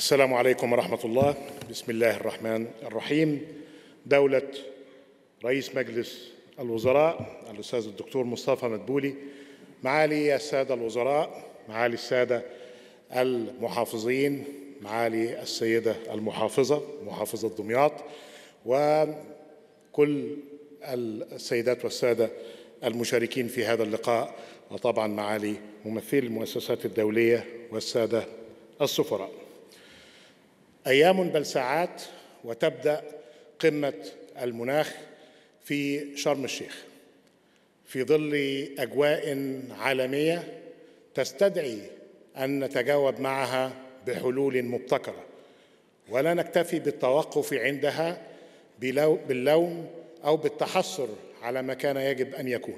السلام عليكم ورحمة الله. بسم الله الرحمن الرحيم. دولة رئيس مجلس الوزراء الأستاذ الدكتور مصطفى مدبولي، معالي السادة الوزراء، معالي السادة المحافظين، معالي السيدة المحافظة محافظة دمياط، وكل السيدات والسادة المشاركين في هذا اللقاء، وطبعا معالي ممثلي المؤسسات الدولية والسادة السفراء. أيام بل ساعات وتبدأ قمة المناخ في شرم الشيخ في ظل أجواء عالمية تستدعي أن نتجاوب معها بحلول مبتكرة، ولا نكتفي بالتوقف عندها باللوم أو بالتحسر على ما كان يجب أن يكون.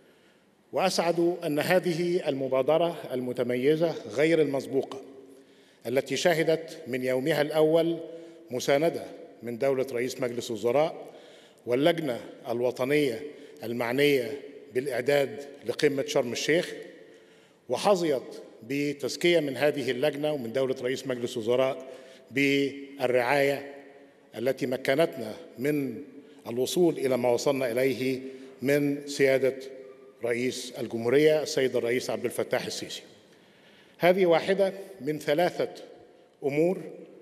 وأسعد أن هذه المبادرة المتميزة غير المسبوقة التي شهدت من يومها الأول مساندة من دولة رئيس مجلس الوزراء واللجنة الوطنية المعنية بالإعداد لقمة شرم الشيخ، وحظيت بتزكية من هذه اللجنة ومن دولة رئيس مجلس الوزراء بالرعاية التي مكنتنا من الوصول إلى ما وصلنا إليه من سيادة رئيس الجمهورية السيد الرئيس عبد الفتاح السيسي. هذه واحدة من 3 أمور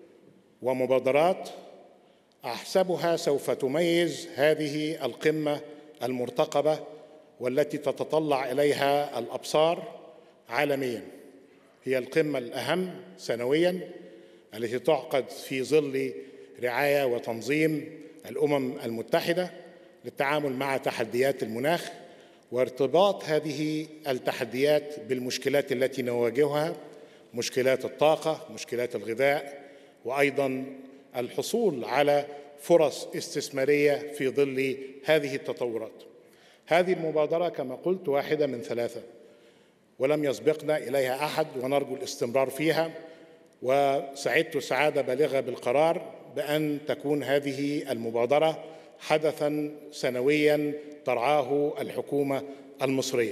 ومبادرات أحسبها سوف تميز هذه القمة المرتقبة والتي تتطلع إليها الأبصار عالمياً. هي القمة الأهم سنوياً التي تعقد في ظل رعاية وتنظيم الأمم المتحدة للتعامل مع تحديات المناخ وارتباط هذه التحديات بالمشكلات التي نواجهها، مشكلات الطاقة، مشكلات الغذاء، وأيضاً الحصول على فرص استثمارية في ظل هذه التطورات. هذه المبادرة كما قلت واحدة من 3 ولم يسبقنا إليها أحد، ونرجو الاستمرار فيها، وسعدت سعادة بالغة بالقرار بأن تكون هذه المبادرة حدثاً سنوياً ترعاه الحكومة المصرية.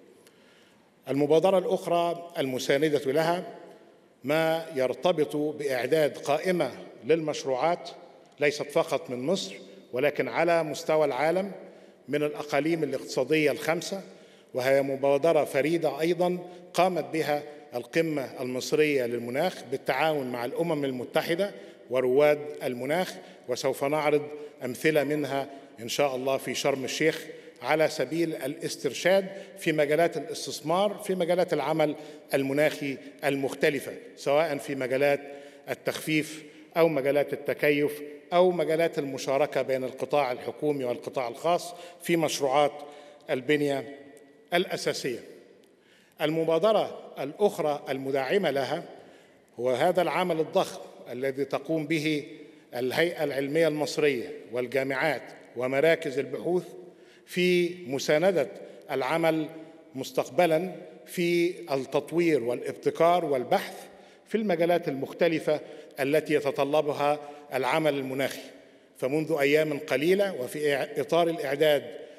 المبادرة الأخرى المساندة لها ما يرتبط بإعداد قائمة للمشروعات ليست فقط من مصر ولكن على مستوى العالم من الأقاليم الاقتصادية ال5، وهي مبادرة فريدة أيضاً قامت بها القمة المصرية للمناخ بالتعاون مع الأمم المتحدة ورواد المناخ، وسوف نعرض أمثلة منها إن شاء الله في شرم الشيخ على سبيل الاسترشاد في مجالات الاستثمار، في مجالات العمل المناخي المختلفة، سواء في مجالات التخفيف أو مجالات التكيف أو مجالات المشاركة بين القطاع الحكومي والقطاع الخاص في مشروعات البنية الأساسية. المبادرة الأخرى المدعمة لها هو هذا العمل الضخم الذي تقوم به الهيئة العلمية المصرية والجامعات ومراكز البحوث في مساندة العمل مستقبلاً في التطوير والابتكار والبحث في المجالات المختلفة التي يتطلبها العمل المناخي. فمنذ أيام قليلة وفي إطار الإعداد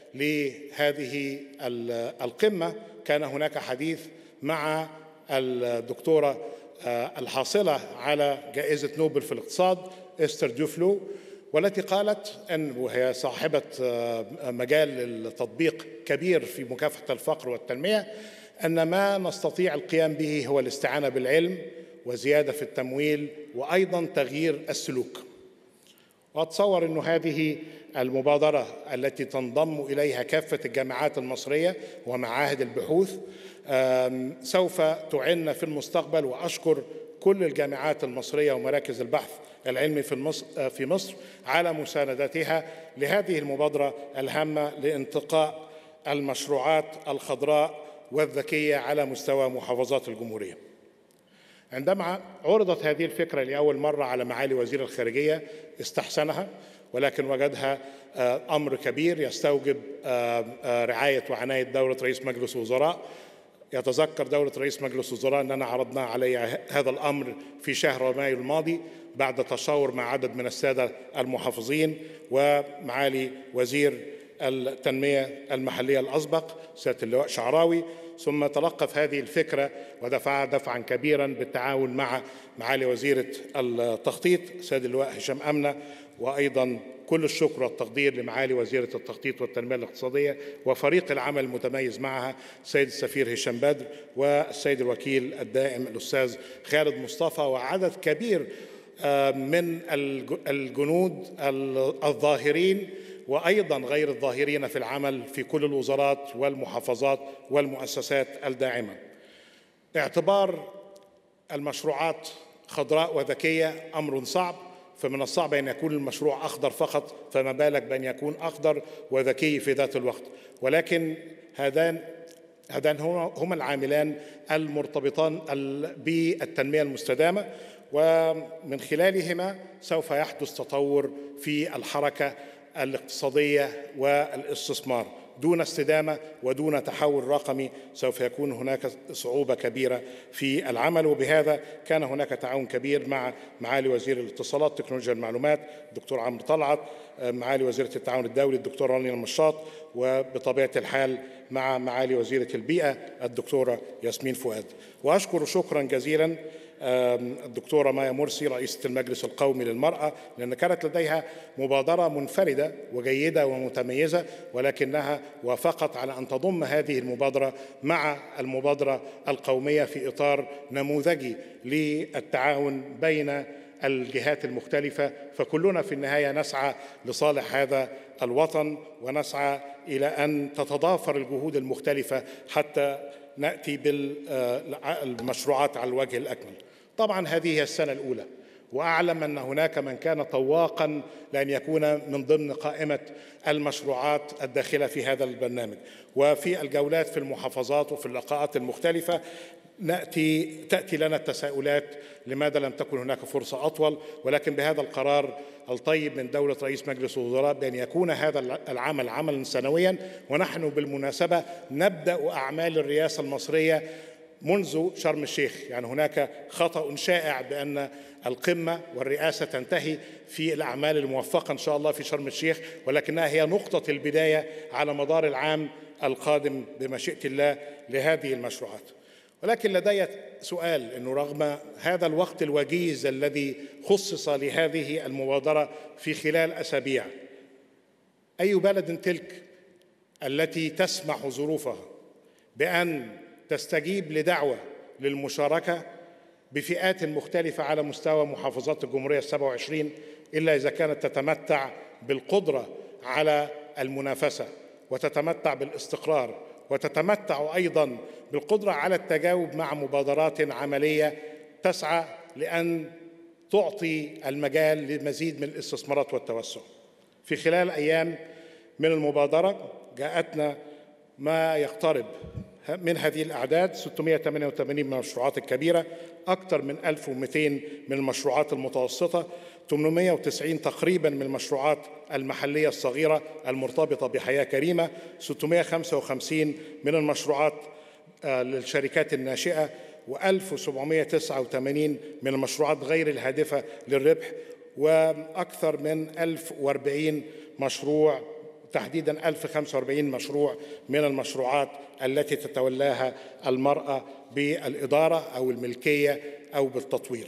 لهذه القمة كان هناك حديث مع الدكتورة الحاصلة على جائزة نوبل في الاقتصاد إستر دوفلو، والتي قالت وهي صاحبة مجال التطبيق كبير في مكافحة الفقر والتنمية أن ما نستطيع القيام به هو الاستعانة بالعلم وزيادة في التمويل وأيضاً تغيير السلوك. وأتصور أن هذه المبادرة التي تنضم إليها كافة الجامعات المصرية ومعاهد البحوث سوف تعين في المستقبل، وأشكر كل الجامعات المصرية ومراكز البحث العلمي في مصر على مساندتها لهذه المبادرة الهامة لانتقاء المشروعات الخضراء والذكية على مستوى محافظات الجمهورية. عندما عرضت هذه الفكرة لأول مرة على معالي وزير الخارجية استحسنها، ولكن وجدها أمر كبير يستوجب رعاية وعناية دولة رئيس مجلس الوزراء. يتذكر دولة رئيس مجلس الوزراء أننا عرضنا عليه هذا الأمر في شهر مايو الماضي بعد تشاور مع عدد من السادة المحافظين ومعالي وزير التنمية المحلية الأسبق سيادة اللواء شعراوي، ثم تلقف هذه الفكرة ودفعها دفعا كبيرا بالتعاون مع معالي وزيرة التخطيط السيد اللواء هشام أمنة، وأيضا كل الشكر والتقدير لمعالي وزيرة التخطيط والتنمية الاقتصادية وفريق العمل المتميز معها السيد السفير هشام بدر والسيد الوكيل الدائم الأستاذ خالد مصطفى وعدد كبير من الجنود الظاهرين وأيضا غير الظاهرين في العمل في كل الوزارات والمحافظات والمؤسسات الداعمة. اعتبار المشروعات خضراء وذكية أمر صعب، فمن الصعب أن يكون المشروع أخضر فقط، فما بالك بأن يكون أخضر وذكي في ذات الوقت. ولكن هذان هما العاملان المرتبطان بالتنمية المستدامة، ومن خلالهما سوف يحدث تطور في الحركة الاقتصادية والاستثمار. دون استدامة ودون تحول رقمي سوف يكون هناك صعوبة كبيرة في العمل، وبهذا كان هناك تعاون كبير مع معالي وزير الاتصالات تكنولوجيا المعلومات الدكتور عمرو طلعت، معالي وزيرة التعاون الدولي الدكتور رانيا المشاط، وبطبيعة الحال مع معالي وزيرة البيئة الدكتورة ياسمين فؤاد. وأشكر شكرا جزيلا الدكتورة مايا مرسي رئيسة المجلس القومي للمرأة، لأن كانت لديها مبادرة منفردة وجيدة ومتميزة، ولكنها وافقت على أن تضم هذه المبادرة مع المبادرة القومية في إطار نموذجي للتعاون بين الجهات المختلفة، فكلنا في النهاية نسعى لصالح هذا الوطن ونسعى إلى أن تتضافر الجهود المختلفة حتى نأتي بالمشروعات على الوجه الأكمل. طبعا هذه هي السنة الأولى، وأعلم أن هناك من كان طواقا لأن يكون من ضمن قائمة المشروعات الداخلة في هذا البرنامج. وفي الجولات في المحافظات وفي اللقاءات المختلفة تأتي لنا التساؤلات لماذا لم تكن هناك فرصة أطول، ولكن بهذا القرار الطيب من دولة رئيس مجلس الوزراء بأن يكون هذا العمل عملا سنويا. ونحن بالمناسبة نبدأ أعمال الرئاسة المصرية منذ شرم الشيخ، يعني هناك خطأ شائع بأن القمة والرئاسة تنتهي في الأعمال الموفقة إن شاء الله في شرم الشيخ، ولكنها هي نقطة البداية على مدار العام القادم بمشيئة الله لهذه المشروعات. ولكن لدي سؤال، أنه رغم هذا الوقت الوجيز الذي خصص لهذه المبادرة في خلال أسابيع، أي بلد تلك التي تسمح ظروفها بأن تستجيب لدعوة للمشاركة بفئات مختلفة على مستوى محافظات الجمهورية 27 إلا إذا كانت تتمتع بالقدرة على المنافسة وتتمتع بالاستقرار وتتمتع أيضاً بالقدرة على التجاوب مع مبادرات عملية تسعى لأن تعطي المجال لمزيد من الاستثمارات والتوسع. في خلال أيام من المبادرة جاءتنا ما يقترب من هذه الأعداد 688 من المشروعات الكبيرة، أكثر من 1200 من المشروعات المتوسطة، 890 تقريبا من المشروعات المحلية الصغيرة المرتبطة بحياة كريمة، 655 من المشروعات للشركات الناشئة، و1789 من المشروعات غير الهادفة للربح، وأكثر من 1040 مشروع، تحديداً 1045 مشروع من المشروعات التي تتولاها المرأة بالإدارة أو الملكية أو بالتطوير.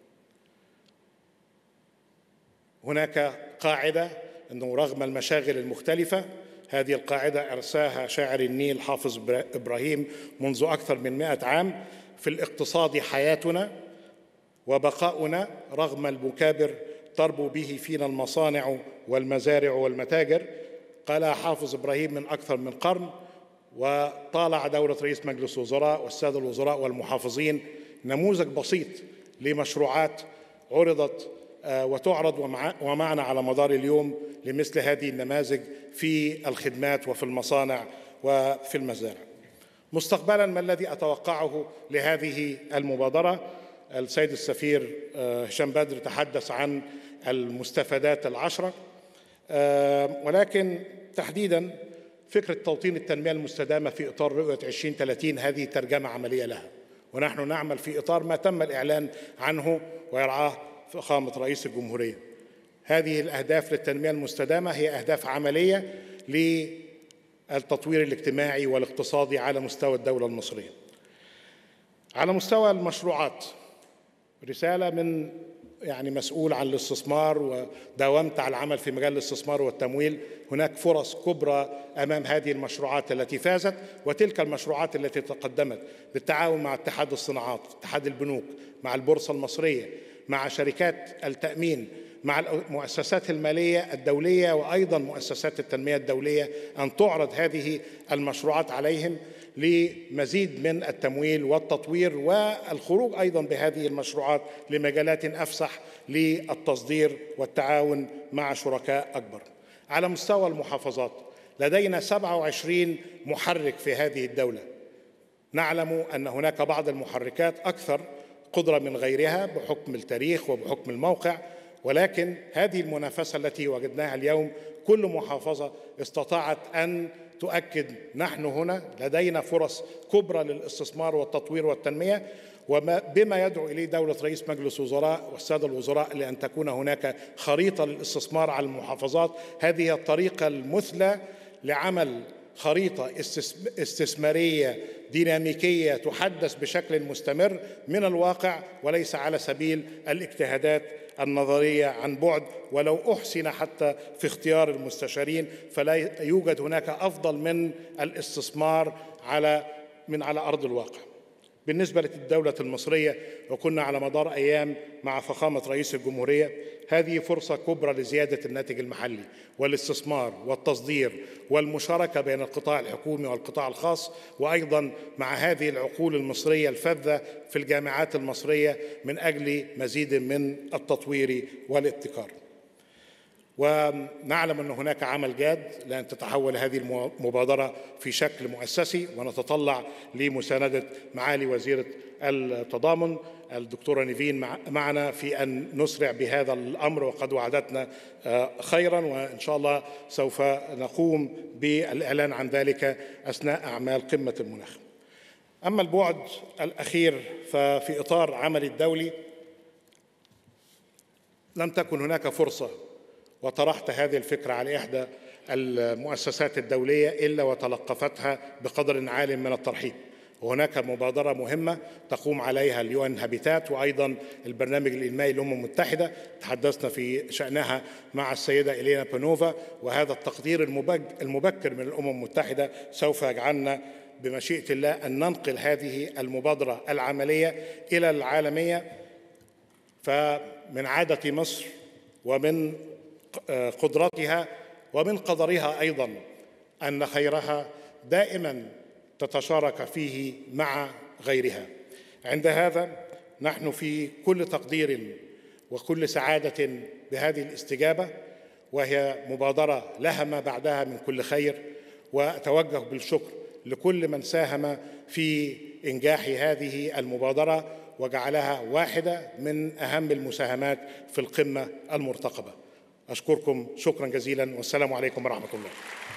هناك قاعدة أنه رغم المشاغل المختلفة، هذه القاعدة أرساها شاعر النيل حافظ إبراهيم منذ أكثر من 100 عام: في الاقتصاد حياتنا وبقاؤنا رغم المكابر تربو به فينا المصانع والمزارع والمتاجر. قالها حافظ إبراهيم من أكثر من قرن، وطالع دولة رئيس مجلس الوزراء والسادة الوزراء والمحافظين نموذج بسيط لمشروعات عرضت وتعرض ومعنا على مدار اليوم لمثل هذه النماذج في الخدمات وفي المصانع وفي المزارع. مستقبلا ما الذي أتوقعه لهذه المبادرة؟ السيد السفير هشام بدر تحدث عن المستفادات العشرة، ولكن تحديدا فكرة توطين التنمية المستدامة في إطار رؤية 2030 هذه ترجمة عملية لها، ونحن نعمل في إطار ما تم الإعلان عنه ويرعاه فخامة رئيس الجمهورية. هذه الأهداف للتنمية المستدامة هي أهداف عملية التطوير الاجتماعي والاقتصادي على مستوى الدولة المصرية. على مستوى المشروعات، رسالة من مسؤول عن الاستثمار، وداومت على العمل في مجال الاستثمار والتمويل. هناك فرص كبرى أمام هذه المشروعات التي فازت وتلك المشروعات التي تقدمت بالتعاون مع اتحاد الصناعات، اتحاد البنوك، مع البورصة المصرية، مع شركات التأمين، مع المؤسسات المالية الدولية، وأيضا مؤسسات التنمية الدولية، أن تعرض هذه المشروعات عليهم لمزيد من التمويل والتطوير، والخروج أيضا بهذه المشروعات لمجالات أفسح للتصدير والتعاون مع شركاء أكبر. على مستوى المحافظات، لدينا 27 محرك في هذه الدولة. نعلم أن هناك بعض المحركات أكثر قدرة من غيرها بحكم التاريخ وبحكم الموقع، ولكن هذه المنافسة التي وجدناها اليوم كل محافظة استطاعت أن تؤكد نحن هنا لدينا فرص كبرى للاستثمار والتطوير والتنمية، وبما يدعو إليه دولة رئيس مجلس الوزراء والسادة الوزراء لأن تكون هناك خريطة للاستثمار على المحافظات. هذه الطريقة المثلى لعمل خريطة استثمارية ديناميكية تحدث بشكل مستمر من الواقع، وليس على سبيل الاجتهادات النظرية عن بعد. ولو أحسن حتى في اختيار المستشارين فلا يوجد هناك أفضل من الاستثمار على أرض الواقع. بالنسبة للدولة المصرية، وكنا على مدار أيام مع فخامة رئيس الجمهورية، هذه فرصة كبرى لزيادة الناتج المحلي والاستثمار والتصدير والمشاركة بين القطاع الحكومي والقطاع الخاص، وأيضا مع هذه العقول المصرية الفذة في الجامعات المصرية من أجل مزيد من التطوير والابتكار. ونعلم أن هناك عمل جاد لأن تتحول هذه المبادرة في شكل مؤسسي، ونتطلع لمساندة معالي وزيرة التضامن الدكتورة نيفين معنا في أن نسرع بهذا الأمر، وقد وعدتنا خيرا، وإن شاء الله سوف نقوم بالإعلان عن ذلك أثناء أعمال قمة المناخ. أما البعد الأخير ففي إطار عمل الدولي، لم تكن هناك فرصة وطرحت هذه الفكرة على إحدى المؤسسات الدولية إلا وتلقفتها بقدر عال من الترحيب. وهناك مبادرة مهمة تقوم عليها اليون هابيتات وأيضا البرنامج الإنمائي للأمم المتحدة، تحدثنا في شأنها مع السيدة إلينا بانوفا، وهذا التقدير المبكر من الأمم المتحدة سوف يجعلنا بمشيئة الله أن ننقل هذه المبادرة العملية إلى العالمية. فمن عادة مصر ومن قدرتها ومن قدرها أيضا أن خيرها دائما تتشارك فيه مع غيرها. عند هذا نحن في كل تقدير وكل سعادة بهذه الاستجابة، وهي مبادرة لها ما بعدها من كل خير، وأتوجه بالشكر لكل من ساهم في إنجاح هذه المبادرة وجعلها واحدة من أهم المساهمات في القمة المرتقبة. أشكركم شكرا جزيلا، والسلام عليكم ورحمة الله.